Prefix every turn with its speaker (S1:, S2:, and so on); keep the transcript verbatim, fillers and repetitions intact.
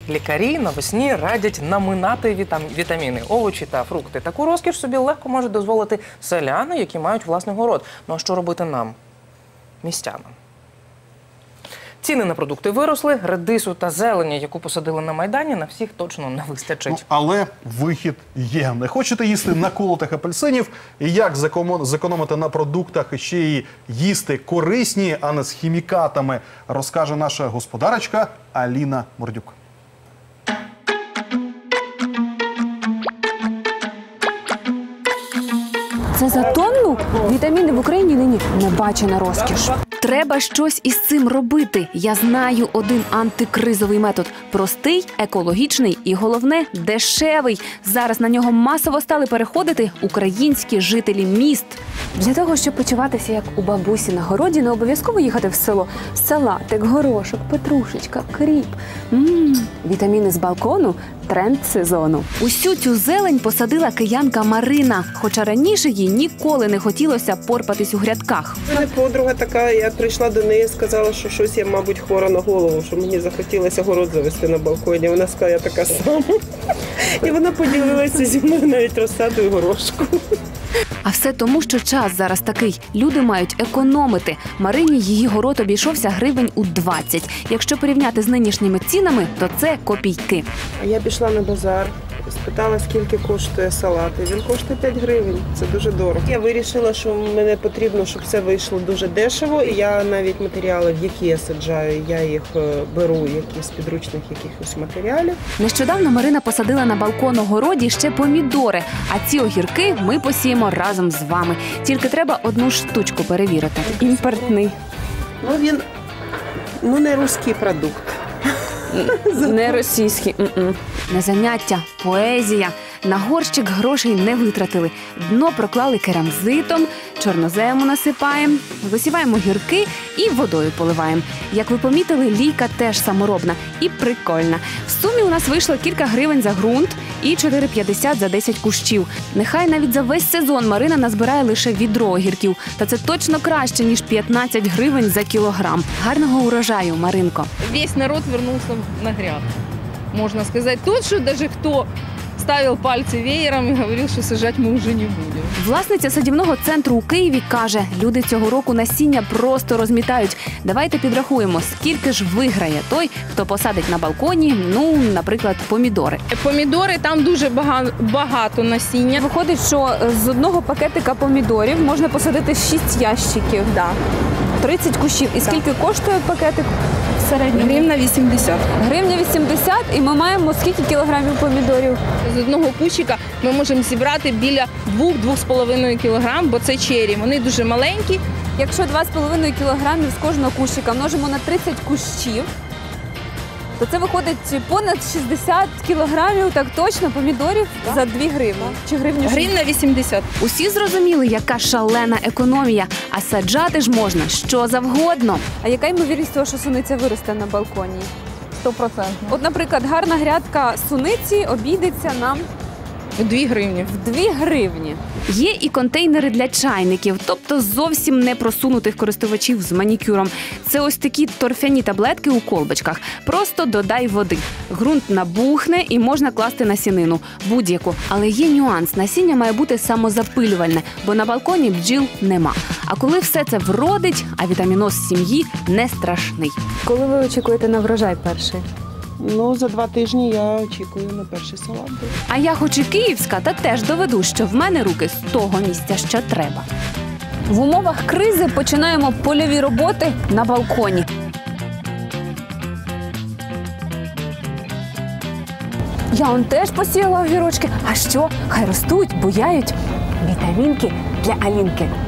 S1: Лікарі навесні радять наминати вітам... вітаміни, овочі та фрукти. Таку розкіш собі легко можуть дозволити селяни, які мають власний город. Ну а що робити нам, містянам? Ціни на продукти виросли, редису та зелені, яку посадили на Майдані, на всіх точно не вистачить.
S2: Ну, але вихід є. Не хочете їсти наколотих апельсинів? І як зекономити на продуктах і ще й їсти корисні, а не з хімікатами, розкаже наша господарочка Аліна Мордюк.
S3: Це за тонну? Вітаміни в Україні нині небачена розкіш. Треба щось із цим робити. Я знаю один антикризовий метод. Простий, екологічний і, головне, дешевий. Зараз на нього масово стали переходити українські жителі міст. Для того, щоб почуватися як у бабусі на городі, не обов'язково їхати в село. Салатик, горошок, петрушечка, кріп. Ммм, вітаміни з балкону – тренд сезону. Усю цю зелень посадила киянка Марина, хоча раніше їй ніколи не хотілося порпатись у грядках.
S4: У мене подруга така, я прийшла до неї і сказала, що щось я, мабуть, хвора на голову, що мені захотілося город завести на балконі. Вона сказала, я така сама. І вона поділилася зі мною навіть розсадою горошку.
S3: А все тому, що час зараз такий. Люди мають економити. Марині її город обійшовся гривень у двадцять. Якщо порівняти з нинішніми цінами, то це копійки.
S4: Я пішла на базар, спитала, скільки коштує салат. І він коштує п'ять гривень. Це дуже дорого. Я вирішила, що мені потрібно, щоб все вийшло дуже дешево. І я навіть матеріали, в які я саджаю, я їх беру якісь підручних якихось матеріалів.
S3: Нещодавно Марина посадила на балкон у городі ще помідори. А ці огірки ми посіємо разом з вами. Тільки треба одну штучку перевірити. Імпортний.
S4: Ну, він, ну, не русський продукт.
S3: Не російський. Не заняття, поезія. На горщик грошей не витратили. Дно проклали керамзитом, чорнозему насипаємо, висіваємо гірки і водою поливаємо. Як ви помітили, лійка теж саморобна і прикольна. В сумі у нас вийшло кілька гривень за ґрунт і чотири п'ятдесят за десять кущів. Нехай навіть за весь сезон Марина назбирає лише відро огірків. Та це точно краще, ніж п'ятнадцять гривень за кілограм. Гарного урожаю, Маринко.
S5: Весь народ вернулся на грядку. Можно сказать, тот, что даже кто ставил пальцы веером и говорил, что сажать мы уже не будем.
S3: Власниця садівного центру у Києві каже, люди цього року насіння просто розмітають. Давайте підрахуємо, скільки ж виграє той, хто посадить на балконі, ну, наприклад, помідори.
S5: Помідори, там дуже багато, багато насіння.
S3: Виходить, що з одного пакетика помідорів можна посадити шість ящиків.
S5: Да.
S3: тридцять кущів. І скільки коштує пакетик?
S5: Гривня вісімдесят.
S3: Гривня вісімдесят, і ми маємо скільки кілограмів помідорів?
S5: З одного кущика ми можемо зібрати біля двох-двох з половиною кілограм, бо це чері. Вони дуже маленькі.
S3: Якщо два з половиною кілограмів з кожного кущика множимо на тридцять кущів, то це виходить понад шістдесят кілограмів, так точно, помідорів за дві гривні. Чи гривню?
S5: Гривня вісімдесят.
S3: Усі зрозуміли, яка шалена економія, а саджати ж можна що завгодно. А яка ймовірність того, що суниця виросте на балконі?
S5: сто відсотків.
S3: От, наприклад, гарна грядка суниці обійдеться нам
S5: Дві гривні.
S3: в дві гривні. Є і контейнери для чайників, тобто зовсім не просунутих користувачів з манікюром. Це ось такі торфяні таблетки у колбочках. Просто додай води. Ґрунт набухне і можна класти насінину. Будь-яку. Але є нюанс. Насіння має бути самозапилювальне, бо на балконі бджіл нема. А коли все це вродить, а вітаміноз сім'ї не страшний. Коли ви очікуєте на врожай перший?
S4: Ну, за два тижні я очікую на перший салат.
S3: А я хоч і київська, та теж доведу, що в мене руки з того місця, що треба. В умовах кризи починаємо польові роботи на балконі. Я он теж посіяла огірочки. А що? Хай ростуть, буяють. Вітамінки для Алінки.